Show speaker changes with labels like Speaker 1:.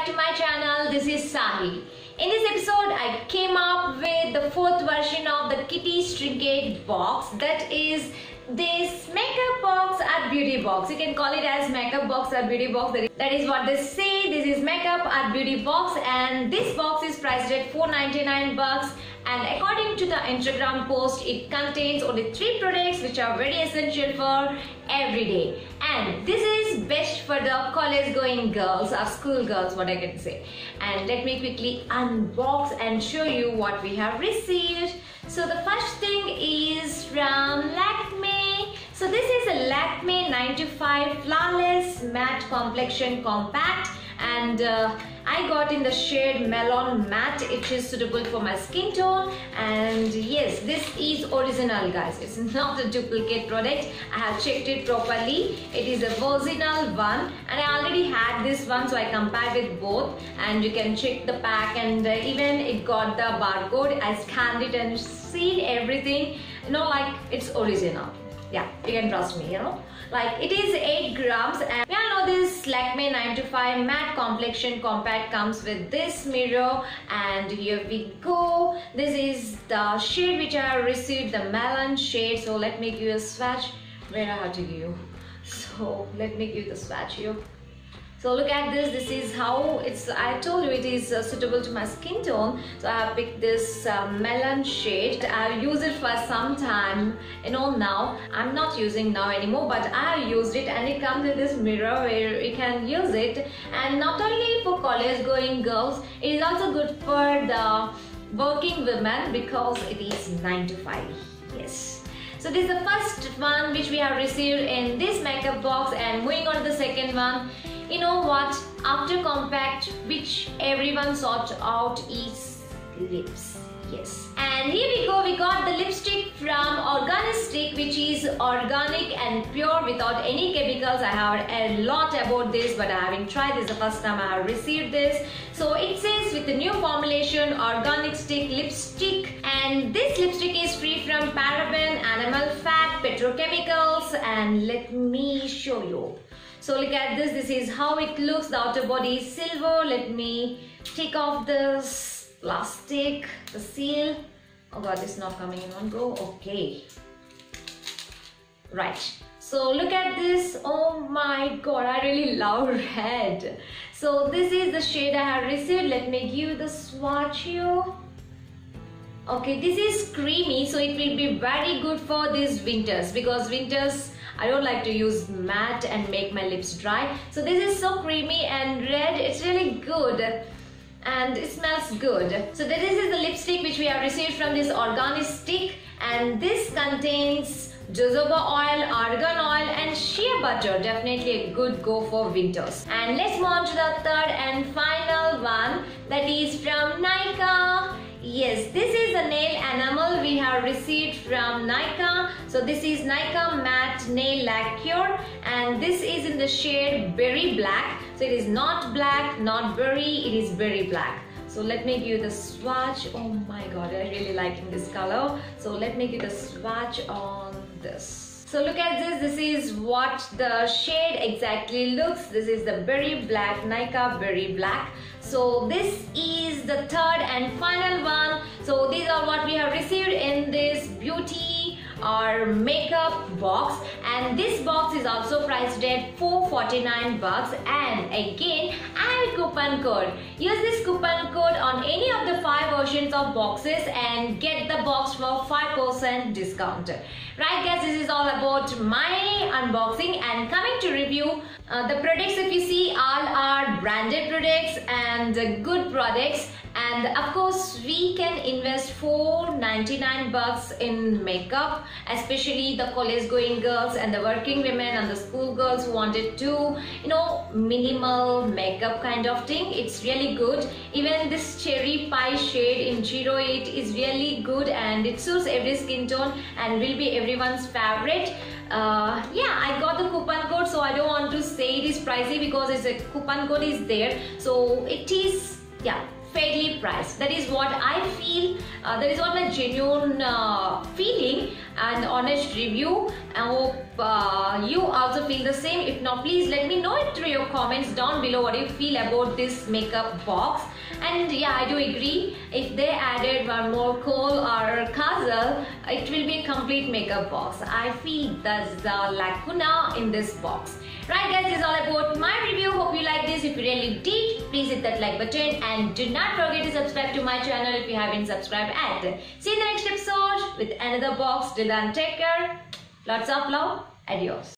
Speaker 1: back to my channel. This is Sahil. In this episode, I came up with the fourth version of the Kitty Trinket box. That is this makeup box at beauty box. You can call it as makeup box at beauty box. That is what they say. This is makeup at beauty box, and this box is priced at $499. And according to the Instagram post, it contains only 3 products which are very essential for every day. And this is best for the college going girls or school girls, what I can say. And let me quickly unbox and show you what we have received. So the first thing is from Lakme. So this is a Lakme 925 Flawless Matte Complexion Compact, and I got in the shade Melon Matte. It is suitable for my skin tone, and yes, this is original, guys. It's not a duplicate product. I have checked it properly. It is a original one, and I already had this one, so I compared with both, and you can check the pack, and even it got the barcode. I scanned it and seen everything, like it's original. Yeah, you can trust me, like it is 8 grams, and we all know this Lakme 925 Matte Complexion Compact comes with this mirror, and here we go. This is the shade which I have received, the melon shade. So let me give you a swatch. Where I have to give you. So let me give the swatch here. So look at this. This is how it's. I told you it is suitable to my skin tone. So I have picked this melon shade. I've used it for some time. Now I'm not using now anymore, but I have used it, and it comes with this mirror where you can use it. And not only for college-going girls, it is also good for the working women because it is 9 to 5. Yes. So this is the first one which we have received in this makeup box, and moving on to the second one. You know what? After compact, which everyone sought out is lips. Yes. And here we go. We got the lipstick from Organistick, which is organic and pure without any chemicals. I heard a lot about this, but I haven't tried. This is the first time I have received this. So it says with the new formulation, organic stick lipstick, and this lipstick is free from paraben, animal fat, petrochemicals, and let me show you. So look at this. This is how it looks. The outer body is silver. Let me take off this plastic, the seal. Oh god, this is not coming in one go. Okay. Right. So look at this. Oh my god, I really love red. So this is the shade I have received. Let me give you the swatch here. Okay, this is creamy, so it will be very good for these winters, because winters I don't like to use matte and make my lips dry. So this is so creamy and red. It's really good, and it smells good. So this is the lipstick which we have received from this Organistick, and this contains jojoba oil, argan oil, and shea butter. Definitely a good go for winters. And let's move on to the third and final one, that is from Nykaa. Yes, this is a nail enamel we have received from Nykaa. So this is Nykaa Matte Nail Lacquer, and this is in the shade Berry Black. So it is not black, not berry, it is berry black. So let me give you the swatch. Oh my god, I really liking this color. So let me give the swatch on this. So look at this. This is what the shade exactly looks. This is the Berry Black, Nykaa Berry Black. So this is the third and final one. So these are what we have received in this beauty or makeup box, and this box is also priced at $449. And again, I have a coupon code. Use this coupon code on any of the 5 versions of boxes and get the box for 5% discount. Right guys, this is all about my unboxing. And coming to review, the products, if you see, all are branded products and good products. And of course, we can invest $499 in makeup, especially the college going girls and the working women and the school girls who wanted to, minimal makeup kind of thing. It's really good. Even this cherry pie shade in 08 is really good, and it suits every skin tone and will be everyone's favorite. Yeah, I got the coupon code, so I don't want to say it is pricey because it's a coupon code is there. So it is, yeah, fairly priced. That is what I feel. That is what my genuine feeling. and honest review. I hope you also feel the same. If not, please let me know it through your comments down below what you feel about this makeup box. And yeah, I do agree, if they added one more kohl or kajal, it will be a complete makeup box. I feel there's a lacuna in this box. Right guys, this is all about my review. Hope you like this. If you really did, please hit that like button and do not forget to subscribe to my channel if you haven't subscribed yet. See you in the next episode with another box. Till then, take care. Lots of love. Adios.